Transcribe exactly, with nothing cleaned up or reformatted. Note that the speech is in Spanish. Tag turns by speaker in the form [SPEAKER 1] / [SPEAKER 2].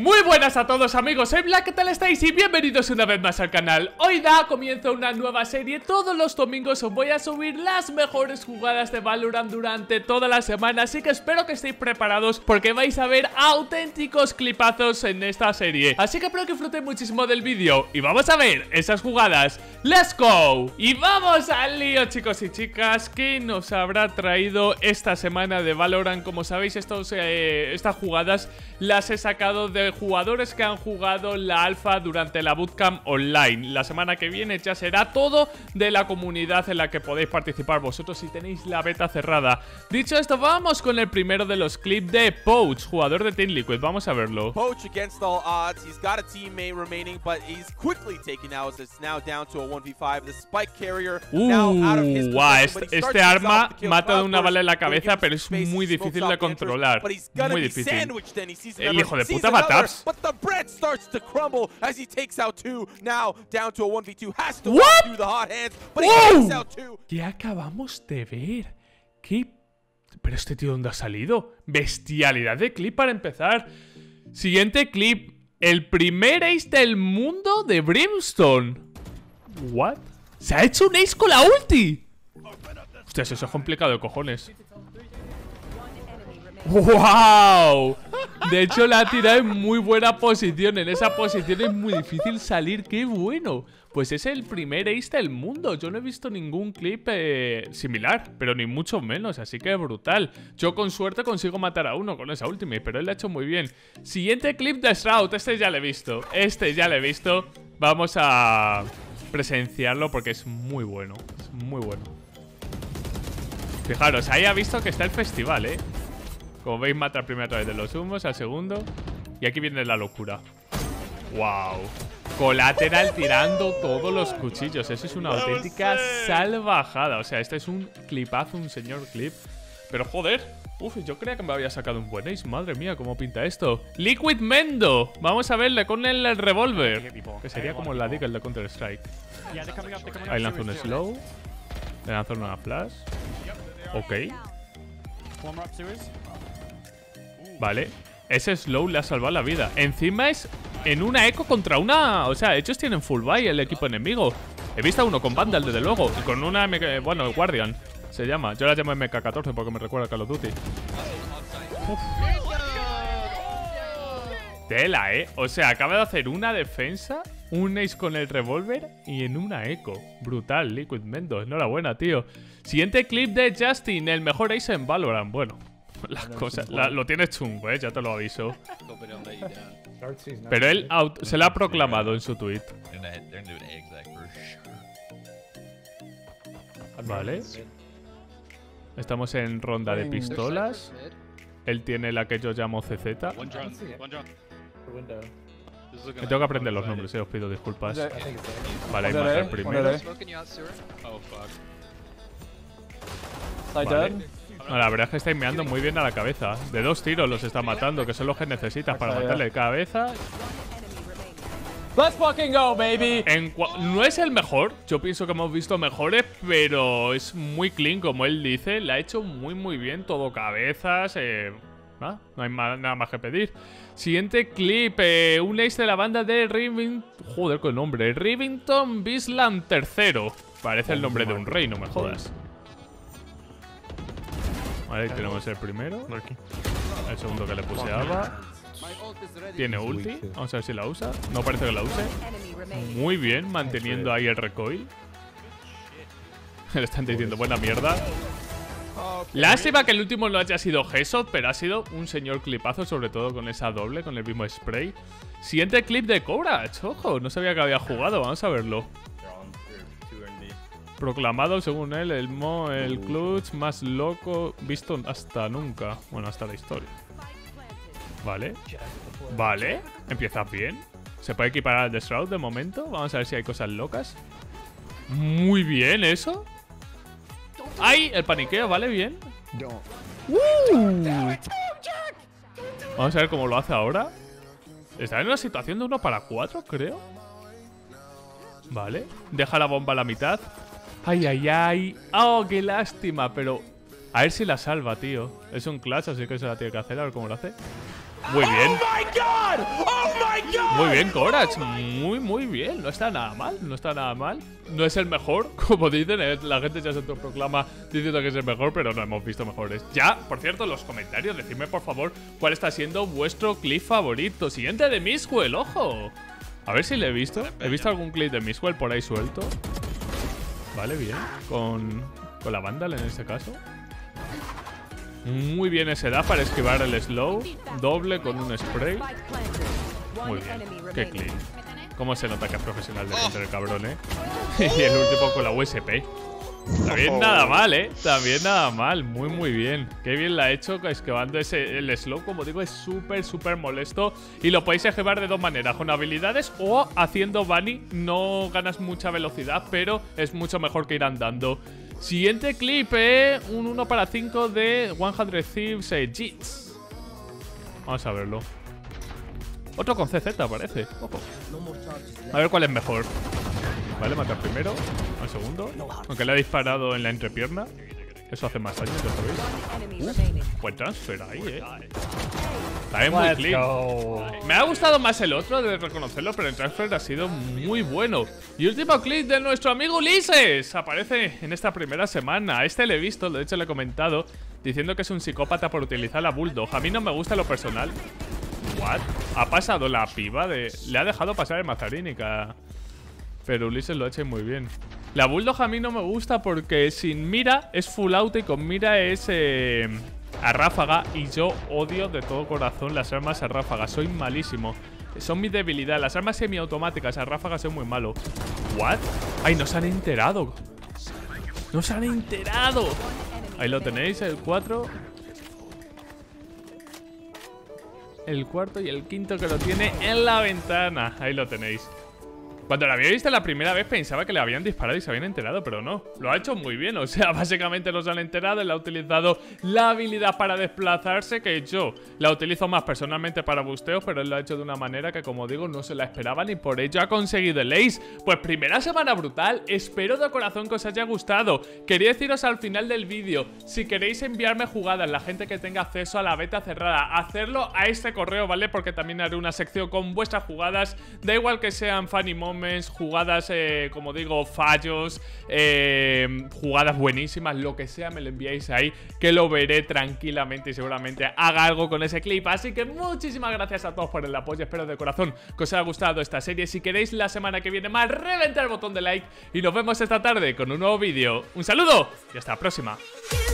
[SPEAKER 1] Muy buenas a todos amigos, soy Black, ¿qué tal estáis? Y bienvenidos una vez más al canal. Hoy da comienzo una nueva serie. Todos los domingos os voy a subir las mejores jugadas de Valorant durante toda la semana. Así que espero que estéis preparados porque vais a ver auténticos clipazos en esta serie. Así que espero que disfrutéis muchísimo del vídeo y vamos a ver esas jugadas. ¡Let's go! Y vamos al lío, chicos y chicas. ¿Qué nos habrá traído esta semana de Valorant? Como sabéis, estos, eh, estas jugadas las he sacado de jugadores que han jugado la alfa durante la bootcamp online. La semana que viene ya será todo de la comunidad en la que podéis participar vosotros si tenéis la beta cerrada. Dicho esto, vamos con el primero de los clips de Poach, jugador de Team Liquid. Vamos a verlo.
[SPEAKER 2] Poach against all odds. He's got a teammate remaining, but he's quickly taken out. It's now down to a one v five. The spike carrier now out of his
[SPEAKER 1] wow,
[SPEAKER 2] position,
[SPEAKER 1] este, este arma mata de una bala en la cabeza, pero es muy difícil de controlar. Muy difícil. El hijo de puta va taps.
[SPEAKER 2] But the bread starts to crumble as he takes out two. Now down to a one v two. Has to walk through the hot hands, but he takes out two.
[SPEAKER 1] ¿Qué acabamos de ver? ¿Qué? ¿Pero este tío dónde ha salido? Bestialidad de clip para empezar. Siguiente clip. El primer ace del mundo de Brimstone. ¿What? ¡Se ha hecho un ace con la ulti! Hostias, eso es complicado de cojones. ¡Wow! De hecho la ha tirado en muy buena posición. En esa posición es muy difícil salir. ¡Qué bueno! Pues es el primer ace del mundo. Yo no he visto ningún clip eh, similar, pero ni mucho menos, así que brutal. Yo con suerte consigo matar a uno con esa ultimate, pero él lo ha hecho muy bien. Siguiente clip de Shroud. Este ya lo he visto. Este ya lo he visto. Vamos a presenciarlo porque es muy bueno. Es muy bueno. Fijaros, ahí ha visto que está el festival, ¿eh? Como veis, mata al primero a través de los humos, al segundo. Y aquí viene la locura. ¡Wow! Colateral tirando todos los cuchillos. Eso es una auténtica salvajada. O sea, este es un clipazo, un señor clip. Pero joder, uf, yo creía que me había sacado un buen ace. Madre mía, cómo pinta esto. Liquid Mendo. Vamos a verle con el, el revólver, que sería como la Deagle de Counter Strike. Ahí lanza un slow. Le lanza una flash. Ok. Vale, ese slow le ha salvado la vida. Encima es en una eco contra una... O sea, ellos tienen full buy el equipo enemigo. He visto a uno con Vandal, desde luego. Y con una... M K, bueno, Guardian se llama. Yo la llamo M K catorce porque me recuerda a Call of Duty. Uf. Tela, ¿eh? O sea, acaba de hacer una defensa, un ace con el revólver y en una eco. Brutal, Liquid Mendo. Enhorabuena, tío. Siguiente clip de Justin, el mejor ace en Valorant. Bueno, las cosas... La, lo tienes chungo, ¿eh? Ya te lo aviso. Pero él out, se lo ha proclamado en su tweet. Vale. Estamos en ronda de pistolas. Él tiene la que yo llamo C Z. Me tengo que aprender los nombres, eh, os pido disculpas. Vale, hay que matar primero. Vale. No, la verdad es que está meando muy bien a la cabeza. De dos tiros los está matando, que son los que necesitas para matarle cabeza.
[SPEAKER 3] Let's fucking go, baby.
[SPEAKER 1] En no es el mejor, yo pienso que hemos visto mejores, pero es muy clean, como él dice. Le ha hecho muy muy bien, todo cabezas. Eh, ¿ah? No hay más, nada más que pedir. Siguiente clip, eh, un ace de la banda de Rivington. Joder, con el nombre. Rivington Bisland tercero. Parece el nombre de un rey, no me jodas. Vale, ahí tenemos el primero. El segundo que le puseaba. Tiene ulti. Vamos a ver si la usa. No parece que la use. Muy bien, manteniendo ahí el recoil. Le están diciendo buena mierda. Lástima que el último no haya sido Headshot, pero ha sido un señor clipazo, sobre todo con esa doble, con el mismo spray. Siguiente clip de Cobra. Ojo, no sabía que había jugado. Vamos a verlo. Proclamado, según él, el, mo, el clutch más loco visto hasta nunca. Bueno, hasta la historia. Vale. Vale. Empieza bien. Se puede equiparar al de Shroud de momento. Vamos a ver si hay cosas locas. Muy bien, eso. ¡Ay! El paniqueo, vale, bien. Uh. Vamos a ver cómo lo hace ahora. Está en una situación de uno para cuatro, creo. Vale. Deja la bomba a la mitad. ¡Ay, ay, ay! ¡Oh, qué lástima! Pero a ver si la salva, tío. Es un clutch, así que se la tiene que hacer. A ver cómo lo hace. Muy bien.
[SPEAKER 2] Oh my God! Oh my God!
[SPEAKER 1] Muy bien, Corach. Muy, muy bien. No está nada mal. No está nada mal. No es el mejor, como dicen. eh, La gente ya se autoproclama diciendo que es el mejor, pero no hemos visto mejores. Ya, por cierto, en los comentarios, decidme por favor cuál está siendo vuestro clip favorito. Siguiente de Mixwell, ojo. A ver si le he visto. He visto algún clip de Mixwell por ahí suelto. Vale, bien. Con, con la Vandal en este caso. Muy bien ese dash para esquivar el slow. Doble con un spray. Muy bien. Qué clean. Cómo se nota que es profesional de contra el cabrón, eh. Y el último con la U S P. También nada mal, eh. También nada mal. Muy, muy bien. Qué bien la ha hecho esquivando ese, el slow. Como digo, es súper, súper molesto. Y lo podéis esquivar de dos maneras. Con habilidades o haciendo bunny. No ganas mucha velocidad, pero es mucho mejor que ir andando. Siguiente clip, eh. Un uno para cinco de cien Thieves eh, Jits. Vamos a verlo. Otro con C Z parece. Ojo. A ver cuál es mejor. Vale, matar primero. Al segundo. Aunque le ha disparado en la entrepierna. Eso hace más daño, ya sabéis. Uh, buen transfer ahí, eh. También muy clean. Me ha gustado más el otro, de reconocerlo, pero el transfer ha sido muy bueno. Y último clip de nuestro amigo Ulises. Aparece en esta primera semana. A este le he visto, de hecho le he comentado, diciendo que es un psicópata por utilizar la Bulldog. A mí no me gusta lo personal. ¿What? Ha pasado la piba de... Le ha dejado pasar el Mazarínica. Pero Ulises lo ha hecho muy bien. La Bulldog a mí no me gusta porque sin mira es full auto y con mira es eh, a ráfaga. Y yo odio de todo corazón las armas a ráfaga. Soy malísimo. Son mi debilidad. Las armas semiautomáticas a ráfaga soy muy malo. ¿What? Ay, no se han enterado. No se han enterado. Ahí lo tenéis, el cuatro. El cuarto y el quinto que lo tiene en la ventana. Ahí lo tenéis. Cuando la había visto la primera vez pensaba que le habían disparado y se habían enterado, pero no. Lo ha hecho muy bien, o sea, básicamente no se han enterado. Él ha utilizado la habilidad para desplazarse, que yo la utilizo más personalmente para busteos, pero él lo ha hecho de una manera que, como digo, no se la esperaban y por ello ha conseguido el ace. Pues primera semana brutal, espero de corazón que os haya gustado. Quería deciros al final del vídeo, si queréis enviarme jugadas, la gente que tenga acceso a la beta cerrada, hacerlo a este correo, ¿vale? Porque también haré una sección con vuestras jugadas, da igual que sean funny moments, jugadas, eh, como digo, fallos, eh, jugadas buenísimas, lo que sea, me lo enviáis ahí, que lo veré tranquilamente y seguramente haga algo con ese clip. Así que muchísimas gracias a todos por el apoyo, espero de corazón que os haya gustado esta serie. Si queréis la semana que viene más, reventar el botón de like y nos vemos esta tarde con un nuevo vídeo. Un saludo y hasta la próxima.